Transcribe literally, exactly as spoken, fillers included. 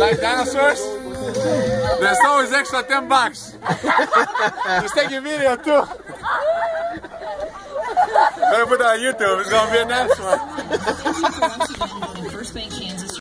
like dinosaurs? There's always extra ten bucks. He's taking video too. Better put that on YouTube. It's gonna be a nice one.